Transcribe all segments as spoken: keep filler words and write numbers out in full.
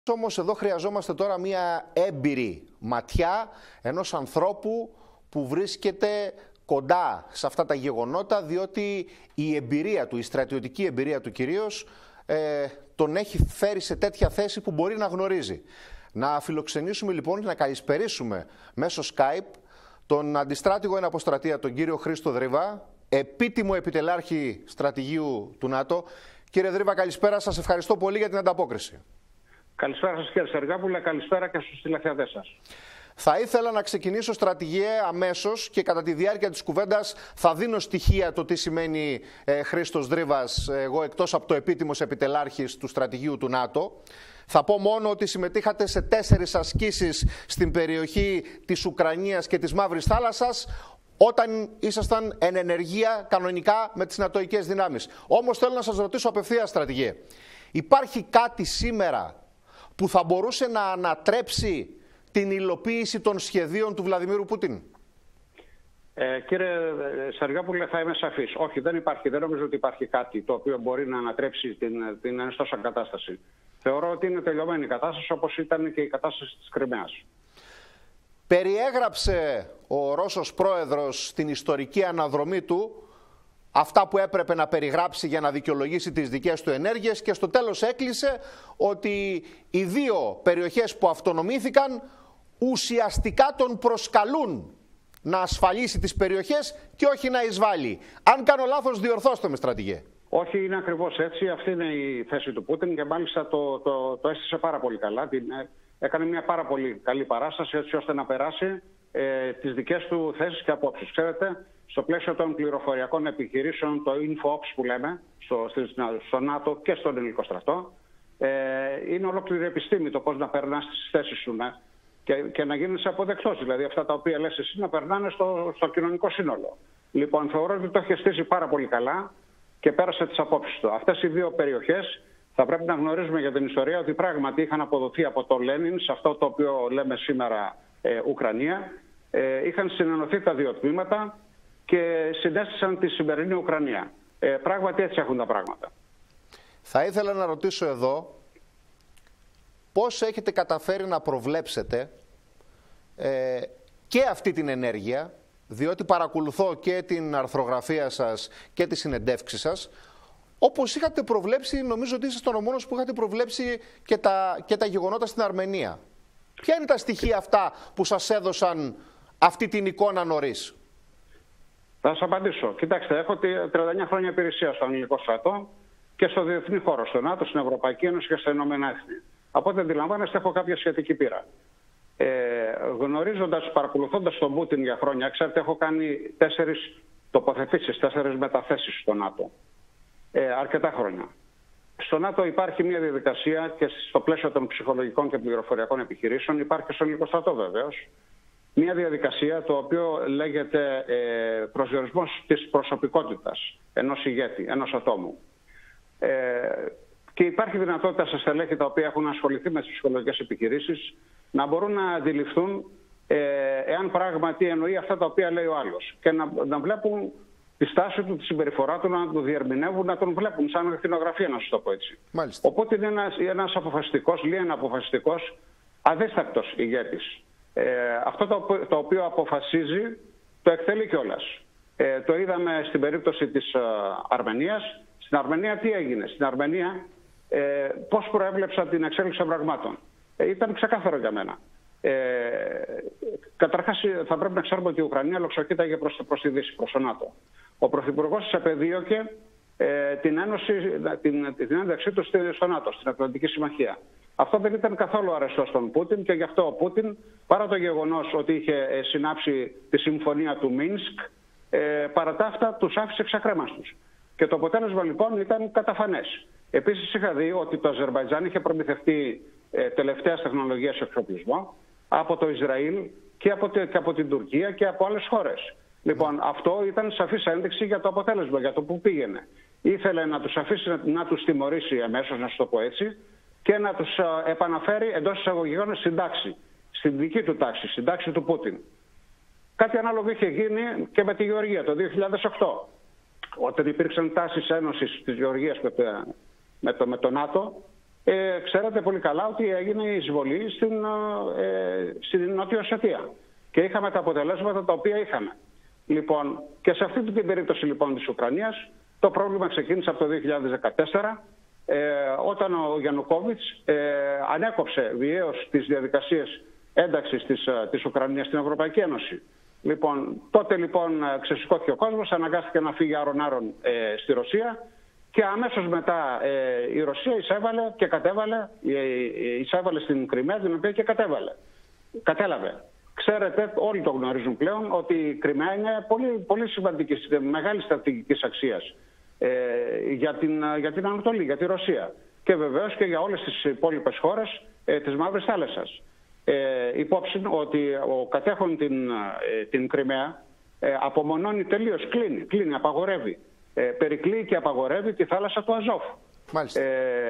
Όμως εδώ χρειαζόμαστε τώρα μία έμπειρη ματιά ενός ανθρώπου που βρίσκεται κοντά σε αυτά τα γεγονότα, διότι η εμπειρία του, η στρατιωτική εμπειρία του κυρίως, ε, τον έχει φέρει σε τέτοια θέση που μπορεί να γνωρίζει. Να φιλοξενήσουμε λοιπόν, να καλησπερίσουμε μέσω Skype τον αντιστράτηγο εν αποστρατεία, τον κύριο Χρήστο Δρύβα, επίτιμο επιτελάρχη στρατηγίου του ΝΑΤΟ. Κύριε Δρύβα, καλησπέρα. Σας ευχαριστώ πολύ για την ανταπόκριση. Καλησπέρα σας κύριε Σεργάπουλε, καλησπέρα και στους τηλεθεατές σας. Θα ήθελα να ξεκινήσω, στρατηγέ, αμέσως και κατά τη διάρκεια της κουβέντας θα δίνω στοιχεία το τι σημαίνει ε, Χρήστος Δρύβας, εγώ εκτός από το επίτιμος επιτελάρχης του στρατηγίου του ΝΑΤΟ. Θα πω μόνο ότι συμμετείχατε σε τέσσερις ασκήσεις στην περιοχή της Ουκρανίας και της Μαύρης Θάλασσας, όταν ήσασταν εν ενεργεία κανονικά με τις νατοικές δυνάμεις. Όμως θέλω να σας ρωτήσω απευθείας, στρατηγέ, υπάρχει κάτι σήμερα που θα μπορούσε να ανατρέψει την υλοποίηση των σχεδίων του Βλαδιμίρου Πούτιν? Ε, κύριε Σεργάπουλε, θα είμαι σαφής. Όχι, δεν υπάρχει. Δεν νομίζω ότι υπάρχει κάτι το οποίο μπορεί να ανατρέψει την, την ενιστόσα κατάσταση. Θεωρώ ότι είναι τελειωμένη η κατάσταση, όπως ήταν και η κατάσταση της Κριμαίας. Περιέγραψε ο Ρώσος πρόεδρος στην ιστορική αναδρομή του αυτά που έπρεπε να περιγράψει για να δικαιολογήσει τις δικές του ενέργειες και στο τέλος έκλεισε ότι οι δύο περιοχές που αυτονομήθηκαν ουσιαστικά τον προσκαλούν να ασφαλίσει τις περιοχές και όχι να εισβάλλει. Αν κάνω λάθος, διορθώστε με, στρατηγέ. Όχι, είναι ακριβώς έτσι. Αυτή είναι η θέση του Πούτιν και μάλιστα το, το, το έστησε πάρα πολύ καλά. Την, έκανε μια πάρα πολύ καλή παράσταση έτσι ώστε να περάσει ε, τις δικές του θέσεις και απόψεις. Ξέρετε, στο πλαίσιο των πληροφοριακών επιχειρήσεων, το InfoOps που λέμε, στο, στο ΝΑΤΟ και στον ελληνικό στρατό, ε, είναι ολόκληρη επιστήμη το πώς να περνάς τις θέσεις σου ναι, και, και να γίνεις αποδεκτός. Δηλαδή αυτά τα οποία λες εσύ να περνάνε στο, στο κοινωνικό σύνολο. Λοιπόν, θεωρώ ότι το έχει στήσει πάρα πολύ καλά και πέρασε τις απόψεις του. Αυτές οι δύο περιοχές θα πρέπει να γνωρίζουμε για την ιστορία ότι πράγματι είχαν αποδοθεί από τον Λένιν σε αυτό το οποίο λέμε σήμερα ε, Ουκρανία. Ε, είχαν συνενωθεί τα δύο τμήματα και συνέστησαν τη σημερινή Ουκρανία. Ε, πράγματι έτσι έχουν τα πράγματα. Θα ήθελα να ρωτήσω εδώ πώς έχετε καταφέρει να προβλέψετε ε, και αυτή την ενέργεια, διότι παρακολουθώ και την αρθρογραφία σας και τις συνεντεύξεις σας, όπως είχατε προβλέψει, νομίζω ότι ήσασταν ο μόνος που είχατε προβλέψει και τα, και τα γεγονότα στην Αρμενία. Ποια είναι τα στοιχεία αυτά που σας έδωσαν αυτή την εικόνα νωρίς? Θα σας απαντήσω. Κοιτάξτε, έχω τριάντα εννιά χρόνια υπηρεσία στον ελληνικό στρατό και στο διεθνή χώρο, στο ΝΑΤΟ, στην Ευρωπαϊκή Ένωση και στα Ηνωμένα Έθνη. Από ό,τι αντιλαμβάνεστε, έχω κάποια σχετική πείρα. Ε, γνωρίζοντας, παρακολουθώντας τον Πούτιν για χρόνια, ξέρετε, έχω κάνει τέσσερις τοποθετήσεις, τέσσερις μεταθέσεις στο ΝΑΤΟ. Ε, αρκετά χρόνια. Στο ΝΑΤΟ υπάρχει μια διαδικασία και στο πλαίσιο των ψυχολογικών και πληροφοριακών επιχειρήσεων, υπάρχει και στο ελληνικό στρατό βεβαίως, μια διαδικασία το οποίο λέγεται ε, προσδιορισμός της προσωπικότητας ενός ηγέτη, ενός ατόμου. Ε, και υπάρχει δυνατότητα σε στελέχη τα οποία έχουν ασχοληθεί με τις ψυχολογικές επιχειρήσεις να μπορούν να αντιληφθούν ε, εάν πράγματι εννοεί αυτά τα οποία λέει ο άλλος και να, να βλέπουν τη στάση του, τη συμπεριφορά του, να το διερμηνεύουν, να τον βλέπουν σαν ακτινογραφία, να σας το πω έτσι. Μάλιστα. Οπότε είναι ένας, ένας αποφασιστικός, λίγα αποφασιστικός, αδίστακτος ηγέτης. Ε, αυτό το, το οποίο αποφασίζει το εκτελεί κιόλας. Ε, το είδαμε στην περίπτωση της ε, Αρμενίας. Στην Αρμενία τι έγινε? Στην Αρμενία ε, πώς προέβλεψα την εξέλιξη των πραγμάτων? Ε, ήταν ξεκάθαρο για μένα. Ε, καταρχάς θα πρέπει να ξέρουμε ότι η Ουκρανία λοξοκοίταγε προς, προς τη Δύση, προς το ΝΑΤΟ. Ο Πρωθυπουργός της επεδίωκε ε, την, ένωση, την, την ένταξή του στο ΝΑΤΟ, στην Ατλαντική Συμμαχία. Αυτό δεν ήταν καθόλου αρεστό στον Πούτιν και γι' αυτό ο Πούτιν, παρά το γεγονός ότι είχε συνάψει τη συμφωνία του Μίνσκ, ε, παρά τα αυτά τους άφησε εξακρέμαστους. Και το αποτέλεσμα λοιπόν ήταν καταφανές. Επίσης είχα δει ότι το Αζερμπαϊτζάν είχε προμηθευτεί ε, τελευταίας τεχνολογίας εξοπλισμό από το Ισραήλ και από, και από την Τουρκία και από άλλες χώρες. Λοιπόν, αυτό ήταν σαφής ένδειξη για το αποτέλεσμα, για το που πήγαινε. Ήθελε να τους αφήσει να, να τους τιμωρήσει εμέσως, να σου το πω έτσι, και να τους επαναφέρει εντός εισαγωγικών στην τάξη, στην δική του τάξη, στην τάξη του Πούτιν. Κάτι ανάλογο είχε γίνει και με τη Γεωργία το δύο χιλιάδες οκτώ, όταν υπήρξαν τάσεις ένωσης της Γεωργίας με το, με το, με το ΝΑΤΟ Ε, ξέρετε πολύ καλά ότι έγινε η εισβολή στην, ε, στην Νότια Οσετία και είχαμε τα αποτελέσματα τα οποία είχαμε. Λοιπόν, και σε αυτή την περίπτωση λοιπόν της Ουκρανίας το πρόβλημα ξεκίνησε από το δύο χιλιάδες δεκατέσσερα ε, όταν ο Γιαννουκόβιτς ε, ανέκοψε βιαίως τις διαδικασίες ένταξης της, της Ουκρανίας στην Ευρωπαϊκή Ένωση. Λοιπόν, τότε λοιπόν ξεσηκώθηκε ο κόσμος, αναγκάστηκε να φύγει άρον-άρον ε, στη Ρωσία και αμέσως μετά ε, η Ρωσία εισέβαλε και κατέβαλε, ε, εισέβαλε στην Κριμαία, την οποία και κατέβαλε. Κατέλαβε. Ξέρετε, όλοι το γνωρίζουν πλέον, ότι η Κριμαία είναι πολύ, πολύ σημαντική, μεγάλη στρατηγικής αξίας ε, για, την, για την Ανατολή, για τη Ρωσία και βεβαίως και για όλες τις υπόλοιπες χώρες ε, της Μαύρης Θάλασσας. Ε, υπόψη ότι ο κατέχον την, ε, την Κριμαία ε, απομονώνει τελείως, κλείνει, κλείνει, απαγορεύει. Ε, περικλεί και απαγορεύει τη θάλασσα του Αζόφ. Ε,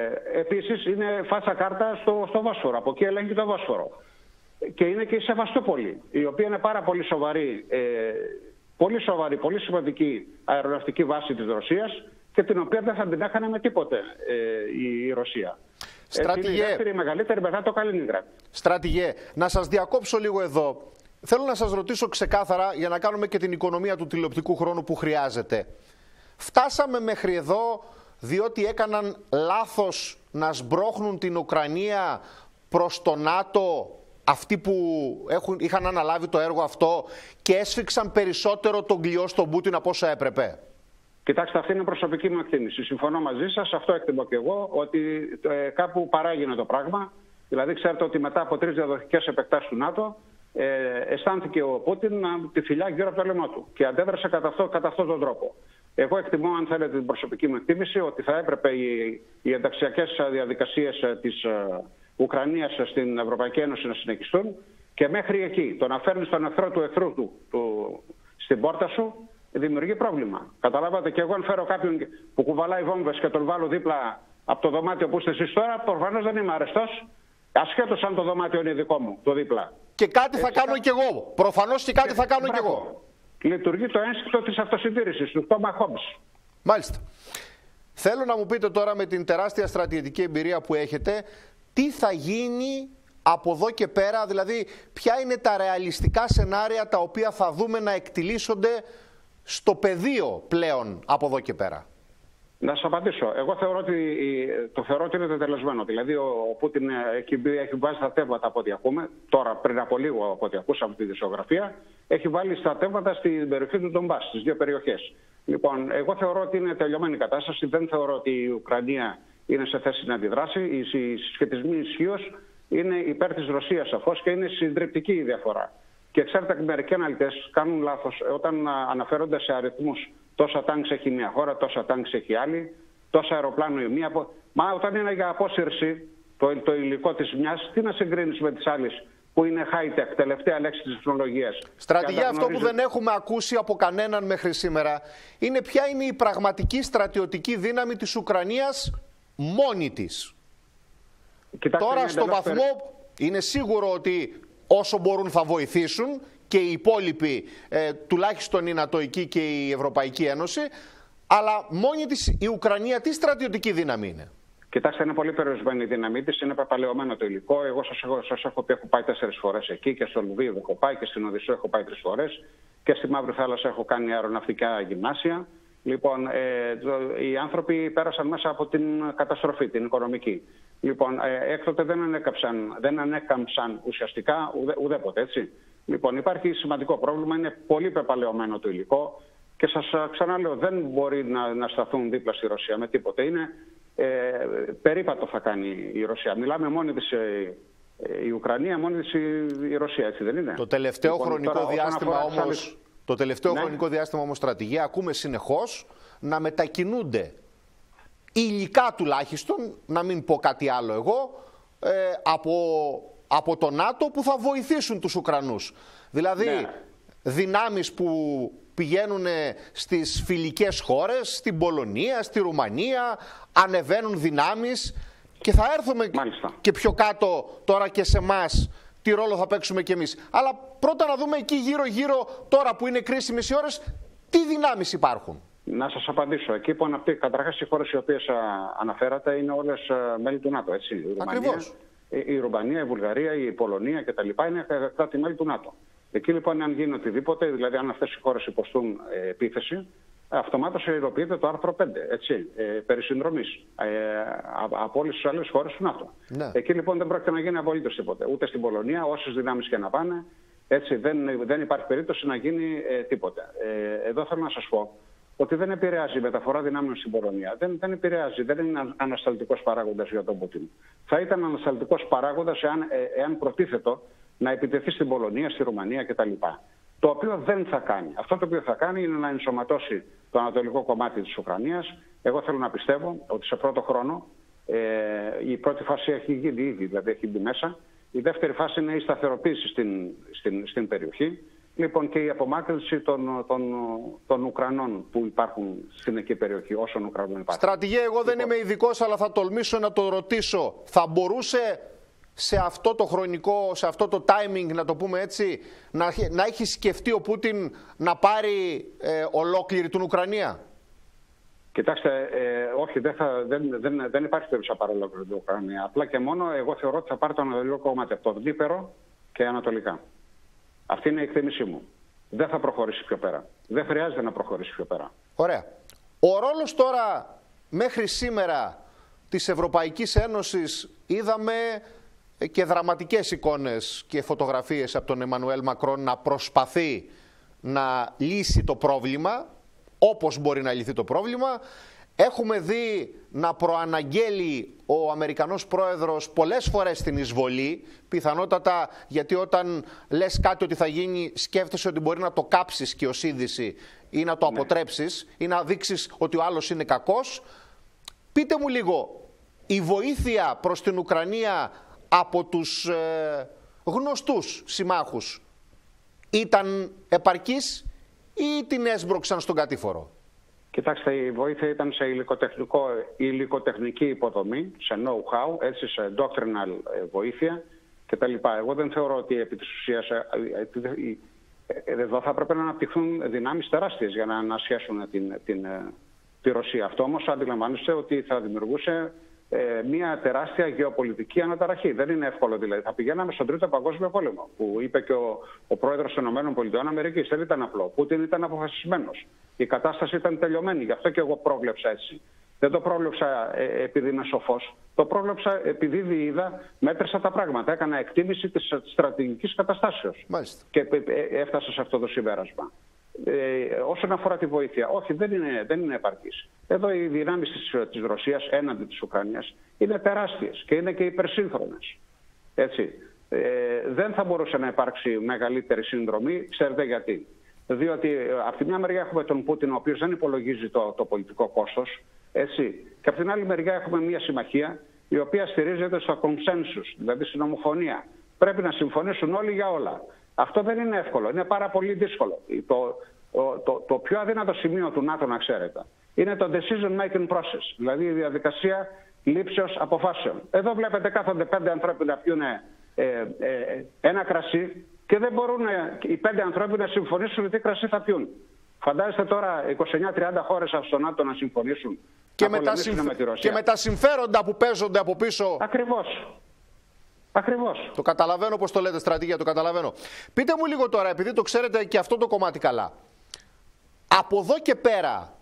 επίσης είναι φάτσα κάρτα στο, στο Βόσφορο, από εκεί ελέγχει το Βόσφορο. Και είναι και η Σεβαστούπολη, η οποία είναι πάρα πολύ σοβαρή, ε, πολύ σοβαρή, πολύ σημαντική αεροναυτική βάση της Ρωσίας και την οποία δεν θα την έχανε με τίποτε ε, η Ρωσία. Στρατηγέ, είναι η δεύτερη μεγαλύτερη μετά το Καλίνιγκραντ. Στρατηγέ, να σας διακόψω λίγο εδώ. Θέλω να σας ρωτήσω ξεκάθαρα για να κάνουμε και την οικονομία του τηλεοπτικού χρόνου που χρειάζεται. Φτάσαμε μέχρι εδώ διότι έκαναν λάθος να σμπρώχνουν την Ουκρανία προς το ΝΑΤΟ, αυτοί που έχουν, είχαν αναλάβει το έργο αυτό, και έσφιξαν περισσότερο τον κλειό στον Πούτιν από όσα έπρεπε? Κοιτάξτε, αυτή είναι προσωπική μου εκτίμηση. Συμφωνώ μαζί σας, αυτό εκτιμώ και εγώ, ότι ε, κάπου παράγινε το πράγμα. Δηλαδή, ξέρετε ότι μετά από τρεις διαδοχικές επεκτάσεις του ΝΑΤΟ, ε, αισθάνθηκε ο Πούτιν τη φυλιά γύρω από το λαιμό του και αντέδρασε κατά, αυτό, κατά αυτόν τον τρόπο. Εγώ εκτιμώ, αν θέλετε, την προσωπική μου εκτίμηση, ότι θα έπρεπε οι, οι ενταξιακές διαδικασίες της ε, Ουκρανίας στην Ευρωπαϊκή Ένωση να συνεχιστούν και μέχρι εκεί το να φέρνεις τον εχθρό του εχθρού του, του στην πόρτα σου δημιουργεί πρόβλημα. Καταλάβατε, και εγώ αν φέρω κάποιον που κουβαλάει βόμβες και τον βάλω δίπλα από το δωμάτιο που είστε εσείς τώρα, προφανώς δεν είμαι αρεστός, ασχέτως αν το δωμάτιο είναι δικό μου, το δίπλα. Και κάτι θα κάνω κι εγώ. Προφανώς και κάτι και θα κάνω κι εγώ. Λειτουργεί το ένστικτο της αυτοσυντήρησης, του Τόμα Χόμπς. Μάλιστα. Θέλω να μου πείτε τώρα, με την τεράστια στρατιωτική εμπειρία που έχετε, τι θα γίνει από εδώ και πέρα, δηλαδή ποια είναι τα ρεαλιστικά σενάρια τα οποία θα δούμε να εκτιλήσονται στο πεδίο πλέον από εδώ και πέρα? Να σας απαντήσω. Εγώ θεωρώ ότι, το θεωρώ ότι είναι τετελεσμένο. Δηλαδή ο Πούτιν έχει, έχει βάζει στρατεύματα από ό,τι ακούμε, τώρα πριν από λίγο από ό,τι ακούσαμε τη δισογραφία, έχει βάλει στρατεύματα στην περιοχή του Ντομπάς, στις δύο περιοχές. Λοιπόν, εγώ θεωρώ ότι είναι τελειωμένη η κατάσταση. Δεν θεωρώ ότι η Ουκρανία είναι σε θέση να αντιδράσει. Οι συσχετισμοί ισχύως είναι υπέρ της Ρωσίας σαφώς και είναι συντριπτική η διαφορά. Και ξέρετε, οι μερικοί αναλυτές κάνουν λάθος όταν αναφέρονται σε αριθμούς. Τόσα τάγκς έχει μια χώρα, τόσα τάγκς έχει άλλη, τόσα αεροπλάνο η μία. Μα όταν είναι για απόσυρση το, το υλικό της μιας, τι να συγκρίνεις με τις άλλες που είναι high-tech, τελευταία λέξη της τεχνολογίας. Στρατηγέ, αυτό που δεν έχουμε ακούσει από κανέναν μέχρι σήμερα είναι ποια είναι η πραγματική στρατιωτική δύναμη της Ουκρανίας μόνη της. Κοιτάξτε, τώρα στο βαθμό περί... είναι σίγουρο ότι όσο μπορούν θα βοηθήσουν και οι υπόλοιποι, ε, τουλάχιστον η Νατοϊκή και η Ευρωπαϊκή Ένωση, αλλά μόνη της η Ουκρανία τι στρατιωτική δύναμη είναι? Κοιτάξτε, είναι πολύ περιορισμένη η δύναμή της, είναι πεπαλαιωμένο το υλικό. Εγώ σας έχω, σας έχω πει, έχω πάει τέσσερις φορές εκεί και στο Λουβίβ έχω πάει και στην Οδυσσό έχω πάει τρεις φορές και στη Μαύρη Θάλασσα έχω κάνει αεροναυτικά γυμνάσια. Λοιπόν, ε, το, οι άνθρωποι πέρασαν μέσα από την καταστροφή, την οικονομική. Λοιπόν, ε, έκτοτε δεν ανέκαμψαν, δεν ανέκαμψαν ουσιαστικά ουδέ, ουδέποτε, έτσι. Λοιπόν, υπάρχει σημαντικό πρόβλημα, είναι πολύ πεπαλαιωμένο το υλικό και σας ξαναλέω, δεν μπορεί να, να σταθούν δίπλα στη Ρωσία με τίποτε. Είναι ε, περίπατο θα κάνει η Ρωσία. Μιλάμε μόνη της ε, η Ουκρανία, μόνη της η, η Ρωσία, έτσι δεν είναι? Το τελευταίο λοιπόν, χρονικό τώρα, διάστημα όμως... Άλλες... Το τελευταίο ναι. χρονικό διάστημα όμως, στρατηγέ, ακούμε συνεχώς να μετακινούνται υλικά τουλάχιστον, να μην πω κάτι άλλο εγώ, ε, από, από το ΝΑΤΟ που θα βοηθήσουν τους Ουκρανούς. Δηλαδή ναι. δυνάμεις που πηγαίνουν στις φιλικές χώρες, στην Πολωνία, στη Ρουμανία, ανεβαίνουν δυνάμεις και θα έρθουμε Μάλιστα. και πιο κάτω τώρα και σε εμάς. Τι ρόλο θα παίξουμε κι εμείς. Αλλά πρώτα να δούμε εκεί γύρω-γύρω, τώρα που είναι κρίσιμες οι ώρες, τι δυνάμεις υπάρχουν. Να σας απαντήσω. Εκεί που αναπτύσσονται, καταρχάς οι χώρες οι οποίες αναφέρατε είναι όλες μέλη του ΝΑΤΟ. Έτσι. Η Ρουμανία, η Ρουμανία, η Βουλγαρία, η Πολωνία κτλ. Είναι κράτη-μέλη του ΝΑΤΟ. Εκεί λοιπόν, αν γίνει οτιδήποτε, δηλαδή αν αυτές οι χώρες υποστούν ε, επίθεση, αυτομάτως υλοποιείται το άρθρο πέντε, έτσι, ε, περί συνδρομής ε, από όλες τις άλλες χώρες του ΝΑΤΟ. Ναι. Εκεί λοιπόν δεν πρόκειται να γίνει απολύτως τίποτε. Ούτε στην Πολωνία, όσες δυνάμεις και να πάνε, έτσι, δεν, δεν υπάρχει περίπτωση να γίνει ε, τίποτε. Ε, εδώ θέλω να σας πω ότι δεν επηρεάζει η μεταφορά δυνάμεων στην Πολωνία. Δεν, δεν επηρεάζει, δεν είναι ανασταλτικός παράγοντας για τον Πούτιν. Θα ήταν ανασταλτικός παράγοντας εάν, ε, εάν προτίθετο να επιτεθεί στην Πολωνία, στη Ρουμανία κτλ. Το οποίο δεν θα κάνει. Αυτό το οποίο θα κάνει είναι να ενσωματώσει το ανατολικό κομμάτι της Ουκρανίας. Εγώ θέλω να πιστεύω ότι σε πρώτο χρόνο ε, η πρώτη φάση έχει γίνει ήδη, δηλαδή έχει μπει μέσα. Η δεύτερη φάση είναι η σταθεροποίηση στην, στην, στην περιοχή. Λοιπόν, και η απομάκρυνση των, των, των Ουκρανών που υπάρχουν στην εκεί περιοχή, όσων Ουκρανών υπάρχουν. Στρατηγέ, εγώ λοιπόν, δεν είμαι ειδικός, αλλά θα τολμήσω να το ρωτήσω. Θα μπορούσε σε αυτό το χρονικό, σε αυτό το timing, να το πούμε έτσι, να, να έχει σκεφτεί ο Πούτιν να πάρει ε, ολόκληρη την Ουκρανία? Κοιτάξτε, ε, όχι, δεν, θα, δεν, δεν, δεν υπάρχει περίπτωση να πάρει ολόκληρη την Ουκρανία. Απλά και μόνο εγώ θεωρώ ότι θα πάρει το ανατολικό κομμάτι από το Δνίπερο και ανατολικά. Αυτή είναι η εκτίμησή μου. Δεν θα προχωρήσει πιο πέρα. Δεν χρειάζεται να προχωρήσει πιο πέρα. Ωραία. Ο ρόλος τώρα μέχρι σήμερα της Ευρωπαϊκής Ένωσης, είδαμε και δραματικές εικόνες και φωτογραφίες από τον Εμμανουέλ Μακρόν να προσπαθεί να λύσει το πρόβλημα, όπως μπορεί να λυθεί το πρόβλημα. Έχουμε δει να προαναγγέλει ο Αμερικανός πρόεδρος πολλές φορές την εισβολή, πιθανότατα γιατί όταν λες κάτι ότι θα γίνει σκέφτεσαι ότι μπορεί να το κάψεις και ως είδηση ή να το ναι. αποτρέψεις ή να δείξεις ότι ο άλλος είναι κακός. Πείτε μου λίγο, η βοήθεια προς την Ουκρανία από τους ε, γνωστούς συμμάχους ήταν επαρκής ή την έσμπρωξαν στον κατήφορο? Κοιτάξτε, η βοήθεια ήταν σε υλικοτεχνικό, υλικοτεχνική υποδομή, σε know-how, έτσι, σε doctrinal βοήθεια κτλ. Εγώ δεν θεωρώ ότι επί της ουσίας εδώ θα έπρεπε να αναπτυχθούν δυνάμεις τεράστιες για να ανασχέσουν την, την, τη Ρωσία. Αυτό όμως αντιλαμβάνεστε ότι θα δημιουργούσε ε, μια τεράστια γεωπολιτική αναταραχή. Δεν είναι εύκολο δηλαδή. Θα πηγαίναμε στον Τρίτο Παγκόσμιο Πόλεμο, που είπε και ο, ο πρόεδρος των ΗΠΑ. Δεν ήταν απλό. Ο Πούτιν ήταν αποφασισμένος. Η κατάσταση ήταν τελειωμένη. Γι' αυτό και εγώ πρόβλεψα έτσι. Δεν το πρόβλεψα ε, επειδή είμαι σοφός. Το πρόβλεψα επειδή είδα, μέτρησα τα πράγματα. Έκανα εκτίμηση της στρατηγικής καταστάσεως. Μάλιστα. Και ε, έφτασα σε αυτό το συμπέρασμα. Ε, όσον αφορά τη βοήθεια, όχι, δεν είναι, δεν είναι επαρκής. Εδώ οι δυνάμεις της, της Ρωσίας έναντι της Ουκρανίας είναι τεράστιες και είναι και υπερσύγχρονες. Έτσι. Ε, δεν θα μπορούσε να υπάρξει μεγαλύτερη συνδρομή. Ξέρετε γιατί? Διότι από τη μια μεριά έχουμε τον Πούτιν, ο οποίος δεν υπολογίζει το, το πολιτικό κόστος. Έτσι. Και από την άλλη μεριά έχουμε μια συμμαχία η οποία στηρίζεται στο consensus, δηλαδή στην ομοφωνία. Πρέπει να συμφωνήσουν όλοι για όλα. Αυτό δεν είναι εύκολο, είναι πάρα πολύ δύσκολο. Το, το, το, το πιο αδύνατο σημείο του ΝΑΤΟ, να ξέρετε, είναι το decision making process, δηλαδή η διαδικασία λήψεως αποφάσεων. Εδώ βλέπετε κάθονται πέντε ανθρώποι να πιούν ε, ε, ένα κρασί και δεν μπορούν οι πέντε ανθρώποι να συμφωνήσουν τι κρασί θα πιούν. Φαντάζεστε τώρα είκοσι εννιά τριάντα χώρες στο ΝΑΤΟ να συμφωνήσουν και, να με τα συμφ... με τη Ρωσία. Και με τα συμφέροντα που παίζονται από πίσω. Ακριβώς. Ακριβώς. Το καταλαβαίνω πώς το λέτε, στρατηγία, το καταλαβαίνω. Πείτε μου λίγο τώρα, επειδή το ξέρετε και αυτό το κομμάτι καλά. Από εδώ και πέρα,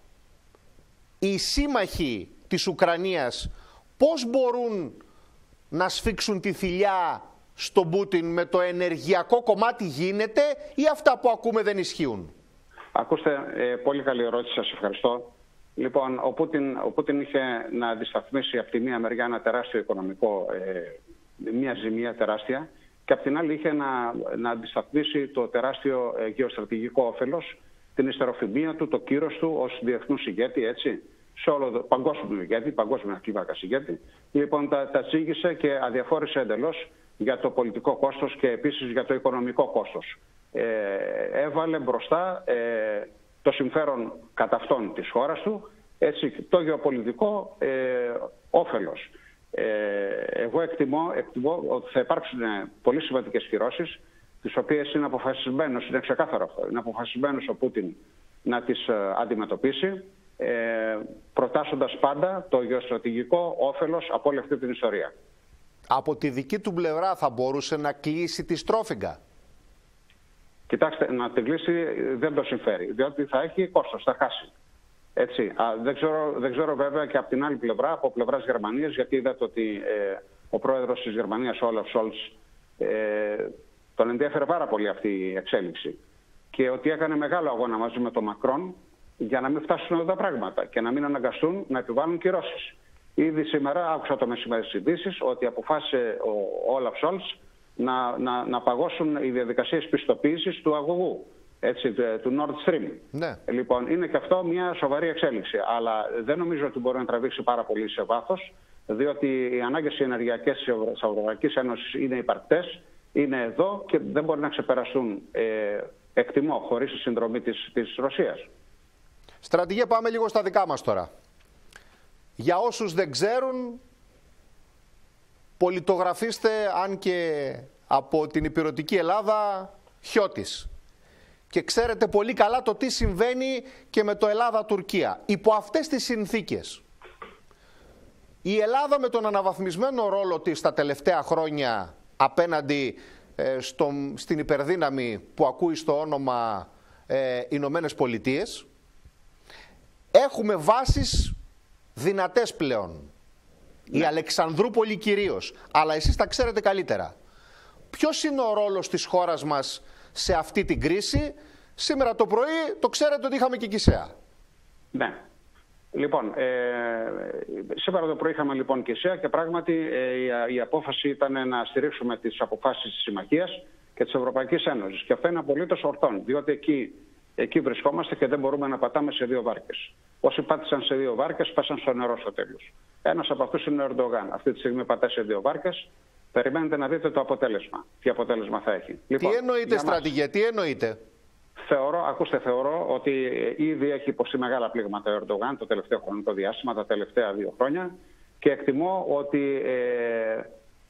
οι σύμμαχοι της Ουκρανίας πώς μπορούν να σφίξουν τη θηλιά στον Πούτιν? Με το ενεργειακό κομμάτι γίνεται ή αυτά που ακούμε δεν ισχύουν? Ακούστε, ε, πολύ καλή ερώτηση, σας ευχαριστώ. Λοιπόν, ο Πούτιν, ο Πούτιν είχε να αντισταθμίσει από τη μία μεριά ένα τεράστιο οικονομικό, ε, μια ζημία τεράστια, και από την άλλη είχε να, να αντισταθμίσει το τεράστιο ε, γεωστρατηγικό όφελος, την ιστεροφημία του, το κύρος του ως διεθνούς ηγέτη, έτσι, σε όλο το παγκόσμιο ηγέτη, παγκόσμιο κλίμακας ηγέτη. Λοιπόν, τα, τα τσίγησε και αδιαφόρησε εντελώς για το πολιτικό κόστος και επίσης για το οικονομικό κόστος. Ε, έβαλε μπροστά ε, το συμφέρον κατά αυτόν της χώρας του, έτσι, το γεωπολιτικό ε, όφελος. Ε, εγώ εκτιμώ, εκτιμώ ότι θα υπάρξουν πολύ σημαντικές κυρώσεις, τις οποίες είναι αποφασισμένος, είναι ξεκάθαρο αυτό, είναι αποφασισμένος ο Πούτιν να τις αντιμετωπίσει, ε, προτάσσοντας πάντα το γεωστρατηγικό όφελος από όλη αυτή την ιστορία. Από τη δική του πλευρά θα μπορούσε να κλείσει τη Στρόφιγγα? Κοιτάξτε, να την κλείσει δεν το συμφέρει, διότι θα έχει κόστος, θα χάσει. Έτσι. Α, δεν, ξέρω, δεν ξέρω βέβαια και από την άλλη πλευρά, από πλευράς Γερμανίας, γιατί είδατε ότι ε, ο πρόεδρος της Γερμανίας, ο Όλαφ Σόλτς, ε, τον ενδιαφέρε πάρα πολύ αυτή η εξέλιξη. Και ότι έκανε μεγάλο αγώνα μαζί με τον Μακρόν για να μην φτάσουν εδώ τα πράγματα και να μην αναγκαστούν να επιβάλλουν κυρώσεις. Ήδη σήμερα άκουσα το μεσημέρι στις ειδήσεις ότι αποφάσισε ο Όλαφ Σόλτς να, να, να παγώσουν οι διαδικασίες πιστοποίησης του αγωγού, έτσι, του Nord Stream. Ναι. Λοιπόν, είναι και αυτό μια σοβαρή εξέλιξη. Αλλά δεν νομίζω ότι μπορεί να τραβήξει πάρα πολύ σε βάθος, διότι οι ανάγκες ενεργειακές της Ευρωπαϊκής Ένωσης είναι υπαρκτές, είναι εδώ και δεν μπορεί να ξεπεραστούν, ε, εκτιμώ, χωρίς τη συνδρομή της, της Ρωσίας. Στρατηγέ, πάμε λίγο στα δικά μας τώρα. Για όσους δεν ξέρουν, πολιτογραφήστε, αν και από την υπηρετική Ελλάδα, Χιώτης. Και ξέρετε πολύ καλά το τι συμβαίνει και με το Ελλάδα-Τουρκία. Υπό αυτές τις συνθήκες, η Ελλάδα με τον αναβαθμισμένο ρόλο της τα τελευταία χρόνια απέναντι ε, στο, στην υπερδύναμη που ακούει στο όνομα ε, Ηνωμένες Πολιτείες, έχουμε βάσεις δυνατές πλέον. Ναι. Η Αλεξανδρούπολη κυρίως, αλλά εσείς τα ξέρετε καλύτερα. Ποιος είναι ο ρόλος της χώρας μας σε αυτή την κρίση? Σήμερα το πρωί το ξέρετε ότι είχαμε και Κισέα. Ναι. Λοιπόν, ε, σήμερα το πρωί είχαμε λοιπόν Κισέα και πράγματι ε, η, η απόφαση ήταν να στηρίξουμε τις αποφάσεις της Συμμαχίας και της Ευρωπαϊκής Ένωσης. Και αυτό είναι απολύτως ορθόν, διότι εκεί, εκεί βρισκόμαστε και δεν μπορούμε να πατάμε σε δύο βάρκες. Όσοι πάτησαν σε δύο βάρκες, πάσαν στο νερό στο τέλος. Ένας από αυτούς είναι ο Ερντογάν. Αυτή τη στιγμή πατάει σε δύο βάρκες. Περιμένετε να δείτε το αποτέλεσμα. Τι αποτέλεσμα θα έχει. Λοιπόν, τι εννοείτε, στρατηγέ, τι εννοείτε? Θεωρώ, ακούστε, θεωρώ ότι ήδη έχει υποστεί μεγάλα πλήγματα ο Ερντογάν το τελευταίο χρονικό διάστημα, τα τελευταία δύο χρόνια, και εκτιμώ ότι, ε,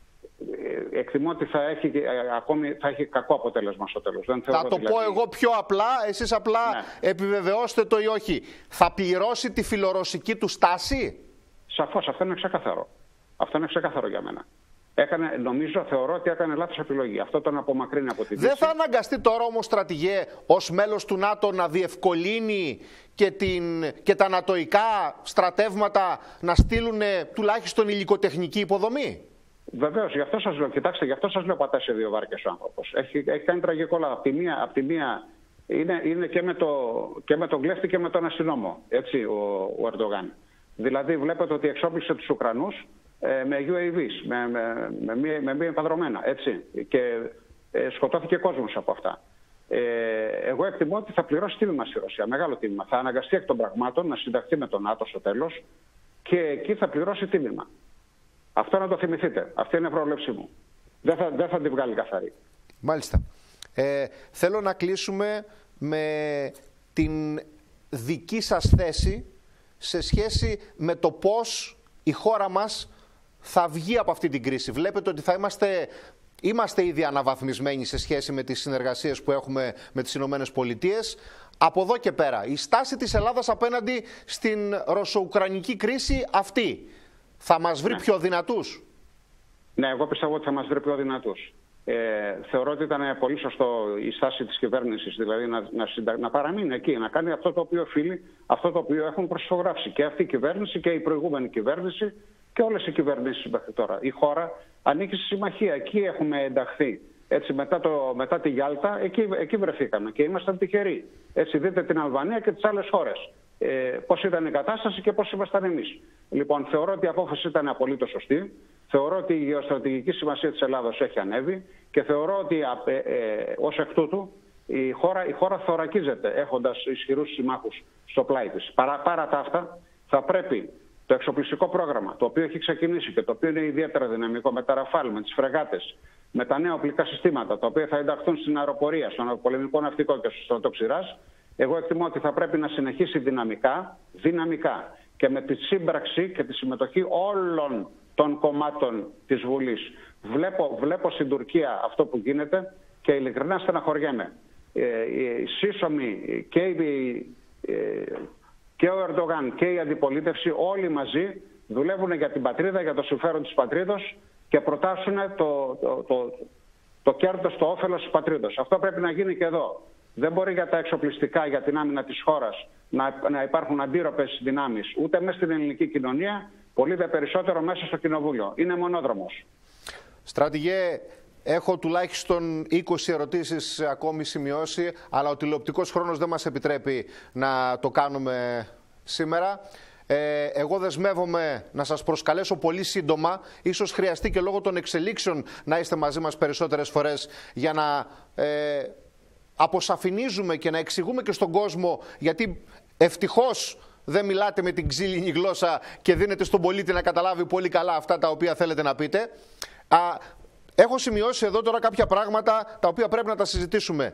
εκτιμώ ότι θα, έχει, ε, ακόμη, θα έχει κακό αποτέλεσμα στο τέλος. Δεν θα το δηλαδή... πω εγώ πιο απλά, εσείς απλά ναι. επιβεβαιώστε το ή όχι. Θα πληρώσει τη φιλορωσική του στάση? Σαφώς, αυτό είναι ξεκάθαρο. Αυτό είναι ξεκάθαρο για μένα. Έκανε, νομίζω, θεωρώ ότι έκανε λάθος επιλογή. Αυτό τον απομακρύνει από τη Δύση. Δεν θα αναγκαστεί τώρα όμως, στρατηγέ, ως μέλος του ΝΑΤΟ να διευκολύνει και, την, και τα νατοϊκά στρατεύματα να στείλουν τουλάχιστον υλικοτεχνική υποδομή? Βεβαίως, γι' αυτό σας λέω. Κοιτάξτε, γι' αυτό σας λέω πατάει σε δύο βάρκες ο άνθρωπος. Έχει, έχει κάνει τραγικό λάθος. Από τη μία, απ' τη μία είναι, είναι και, με το, και με τον κλέφτη και με τον αστυνόμο, έτσι, ο, ο Ερντογάν. Δηλαδή, βλέπετε ότι εξόπλισε τους Ουκρανούς με γιου έι βις, με, με, με, με, με μη επανδρομένα, έτσι, και ε, σκοτώθηκε κόσμος από αυτά. Ε, εγώ εκτιμώ ότι θα πληρώσει τίμημα στη Ρωσία, μεγάλο τίμημα. Θα αναγκαστεί εκ των πραγμάτων να συνταχθεί με τον ΝΑΤΟ στο τέλος και εκεί θα πληρώσει τίμημα. Αυτό να το θυμηθείτε. Αυτή είναι η πρόβλεψή μου. Δεν θα, δεν θα την βγάλει καθαρή. Μάλιστα. Ε, θέλω να κλείσουμε με την δική σας θέση σε σχέση με το πώς η χώρα μας θα βγει από αυτή την κρίση. Βλέπετε ότι θα είμαστε, είμαστε ήδη αναβαθμισμένοι σε σχέση με τις συνεργασίες που έχουμε με τις Ηνωμένες Πολιτείες. Από εδώ και πέρα, η στάση της Ελλάδας απέναντι στην ρωσο-ουκρανική κρίση αυτή θα μας βρει ναι. πιο δυνατούς? Ναι, εγώ πιστεύω ότι θα μας βρει πιο δυνατούς. Ε, θεωρώ ότι ήταν πολύ σωστό η στάση της κυβέρνησης, δηλαδή να, να, συντα... να παραμείνει εκεί, να κάνει αυτό το οποίο οφείλει, αυτό το οποίο έχουν προσυπογράψει και αυτή η κυβέρνηση και η προηγούμενη κυβέρνηση και όλες οι κυβερνήσεις μέχρι τώρα. Η χώρα ανήκει στη συμμαχία, εκεί έχουμε ενταχθεί. Έτσι, μετά, το, μετά τη Γιάλτα, εκεί, εκεί βρεθήκαμε και ήμασταν τυχεροί. Έτσι, δείτε την Αλβανία και τις άλλες χώρες. Ε, πώς ήταν η κατάσταση και πώς ήμασταν εμείς. Λοιπόν, θεωρώ ότι η απόφαση ήταν απολύτως σωστή. Θεωρώ ότι η γεωστρατηγική σημασία της Ελλάδας έχει ανέβει και θεωρώ ότι ε, ε, ως εκ τούτου η χώρα, η χώρα θωρακίζεται έχοντας ισχυρούς συμμάχους στο πλάι της. Παρά, παρά τα αυτά, θα πρέπει το εξοπλιστικό πρόγραμμα, το οποίο έχει ξεκινήσει και το οποίο είναι ιδιαίτερα δυναμικό, με τα Ραφάλ, με τις φρεγάτες, με τα νέα οπλικά συστήματα, τα οποία θα ενταχθούν στην αεροπορία, στον πολεμικό ναυτικό και στο στρατοξηράς, εγώ εκτιμώ ότι θα πρέπει να συνεχίσει δυναμικά, δυναμικά και με τη σύμπραξη και τη συμμετοχή όλων των κομμάτων της Βουλής. Βλέπω, βλέπω στην Τουρκία αυτό που γίνεται και ειλικρινά στεναχωριέμαι. Ε, οι σύσσωμοι και οι, ε, και ο Ερντογάν και η αντιπολίτευση όλοι μαζί δουλεύουν για την πατρίδα, για το συμφέρον της πατρίδος και προτάσουν το, το, το, το κέρδος, το όφελος της πατρίδος. Αυτό πρέπει να γίνει και εδώ. Δεν μπορεί για τα εξοπλιστικά, για την άμυνα της χώρας να, να υπάρχουν αντίρροπες δυνάμεις ούτε μέσα στην ελληνική κοινωνία, πολύ δε περισσότερο μέσα στο κοινοβούλιο. Είναι μονόδρομος. Στρατηγέ, έχω τουλάχιστον είκοσι ερωτήσεις ακόμη σημειώσει, αλλά ο τηλεοπτικός χρόνος δεν μας επιτρέπει να το κάνουμε σήμερα. Ε, εγώ δεσμεύομαι να σας προσκαλέσω πολύ σύντομα, ίσως χρειαστεί και λόγω των εξελίξεων να είστε μαζί μας περισσότερες φορές για να ε, αποσαφηνίζουμε και να εξηγούμε και στον κόσμο, γιατί ευτυχώς δεν μιλάτε με την ξύλινη γλώσσα και δίνετε στον πολίτη να καταλάβει πολύ καλά αυτά τα οποία θέλετε να πείτε. Α, έχω σημειώσει εδώ τώρα κάποια πράγματα τα οποία πρέπει να τα συζητήσουμε.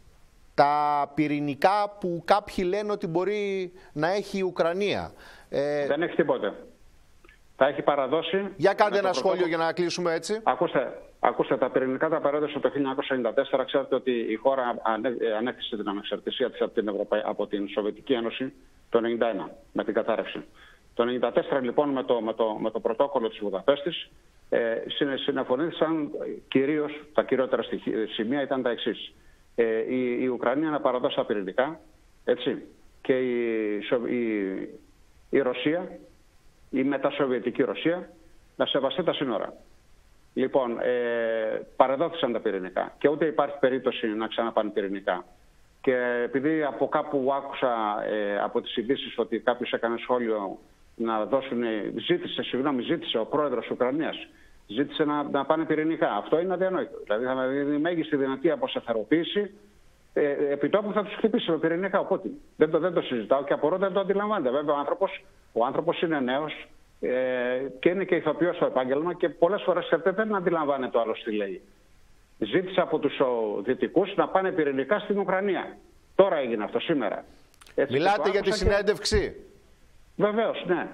Τα πυρηνικά που κάποιοι λένε ότι μπορεί να έχει η Ουκρανία. Ε... Δεν έχει τίποτε. Τα έχει παραδώσει. Για κάντε ένα σχόλιο πρωτόκολλο... για να κλείσουμε έτσι. Ακούστε, ακούστε, τα πυρηνικά τα παρέδωσε το χίλια εννιακόσια ενενήντα τέσσερα. Ξέρετε ότι η χώρα ανέκτησε την ανεξαρτησία της από την, Ευρωπαϊ... από την Σοβιετική Ένωση το ενενήντα ένα με την κατάρρευση. Το ενενήντα τέσσερα λοιπόν με το, με το, με το πρωτόκολλο της Βουδαπέστης ε, συνεφωνήθησαν κυρίως, τα κυριότερα σημεία ήταν τα εξής. Ε, η, η Ουκρανία να παραδώσει τα πυρηνικά, έτσι, και η, η, η Ρωσία, η μετασοβιετική Ρωσία, να σεβαστεί τα σύνορα. Λοιπόν, ε, παραδόθησαν τα πυρηνικά και ούτε υπάρχει περίπτωση να ξαναπάνε πυρηνικά. Και επειδή από κάπου άκουσα ε, από τις ειδήσεις ότι κάποιος έκανε σχόλιο να δώσουν, ζήτησε, συγγνώμη, ζήτησε ο πρόεδρος της Ουκρανίας, ζήτησε να, να πάνε πυρηνικά. Αυτό είναι αδιανόητο. Δηλαδή θα δει μέγιστη δυνατή αποσταθεροποίηση. Ε, επιτόπου θα τους χτυπήσει με πυρηνικά. Οπότε δεν το, δεν το συζητάω και απορώ δεν το αντιλαμβάνεται. Βέβαια ο άνθρωπος, ο άνθρωπος είναι νέος ε, και είναι και ηθοποιός στο επάγγελμα και πολλές φορές δεν αντιλαμβάνεται το άλλο τι λέει. Ζήτησε από τους δυτικούς να πάνε πυρηνικά στην Ουκρανία. Τώρα έγινε αυτό σήμερα. Έτσι, μιλάτε για τη συνέντευξη. Και... Βεβαίως, ναι.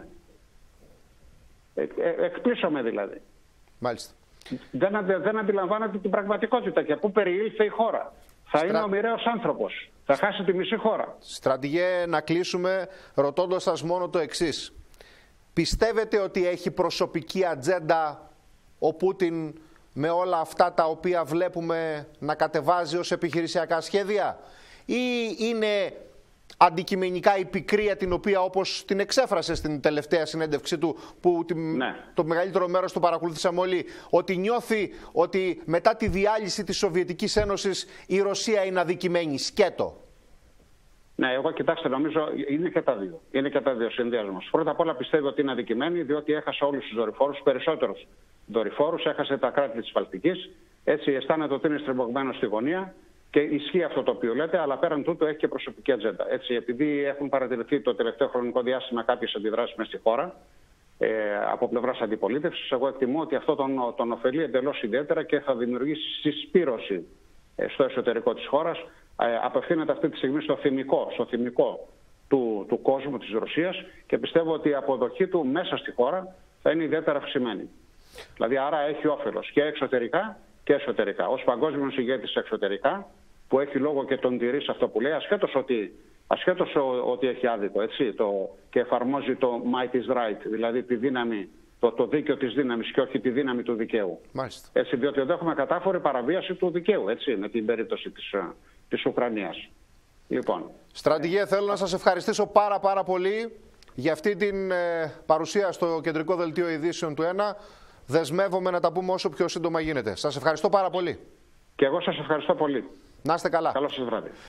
Ε, ε, εκπλήσωμαι δηλαδή. Μάλιστα. Δεν, αντε, δεν αντιλαμβάνεται την πραγματικότητα και πού περιήλθε η χώρα. Θα Στρα... είναι ο μοιραίος άνθρωπος. Θα χάσει τη μισή χώρα. Στρατηγέ, να κλείσουμε ρωτώντας σας μόνο το εξής. Πιστεύετε ότι έχει προσωπική ατζέντα ο Πούτιν με όλα αυτά τα οποία βλέπουμε να κατεβάζει ως επιχειρησιακά σχέδια, ή είναι αντικειμενικά η πικρία την οποία όπως την εξέφρασε στην τελευταία συνέντευξή του, που ναι. το μεγαλύτερο μέρος το παρακολουθήσαμε όλοι, ότι νιώθει ότι μετά τη διάλυση της Σοβιετικής Ένωσης η Ρωσία είναι αδικημένη? Σκέτο. Ναι, εγώ κοιτάξτε, νομίζω είναι και τα δύο. Είναι και τα δύο συνδυασμός. Πρώτα απ' όλα πιστεύω ότι είναι αδικημένη, διότι έχασε όλους τους δορυφόρους, περισσότερους δορυφόρους, έχασε τα κράτη της Βαλτικής. Έτσι αισθάνεται ότι είναι στριμωγμένο στη γωνία και ισχύει αυτό το οποίο λέτε, αλλά πέραν τούτου έχει και προσωπική ατζέντα. Έτσι, επειδή έχουν παρατηρηθεί το τελευταίο χρονικό διάστημα κάποιες αντιδράσεις μέσα στη χώρα ε, από πλευράς αντιπολίτευσης, εγώ εκτιμώ ότι αυτό τον, τον ωφελεί εντελώς ιδιαίτερα και θα δημιουργήσει συσπήρωση ε, στο εσωτερικό της χώρας. Ε, απευθύνεται αυτή τη στιγμή στο θυμικό, στο θυμικό του, του κόσμου της Ρωσίας και πιστεύω ότι η αποδοχή του μέσα στη χώρα θα είναι ιδιαίτερα αυξημένη. Δηλαδή άρα έχει όφελος και εξωτερικά και εσωτερικά. Ως παγκόσμιος ηγέτης εξωτερικά, που έχει λόγο και τον τηρεί σε αυτό που λέει, ασχέτως ότι, ασχέτως ότι έχει άδικο, έτσι, το, και εφαρμόζει το might is right, δηλαδή τη δύναμη, το, το δίκαιο της δύναμης και όχι τη δύναμη του δικαίου. Μάλιστα. Έτσι, διότι εδώ έχουμε κατάφορη παραβίαση του δικαίου, έτσι, με την περίπτωση της, της Ουκρανίας. Λοιπόν. Στρατηγέ, θέλω να σας ευχαριστήσω πάρα πάρα πολύ για αυτή την ε, παρουσία στο κεντρικό δελτίο ειδήσεων του ΕΝΑ. Δεσμεύομαι να τα πούμε όσο πιο σύντομα γίνεται. Σας ευχαριστώ πάρα πολύ. Και εγώ σας ευχαριστώ πολύ. Να είστε καλά. Καλό σας βράδυ.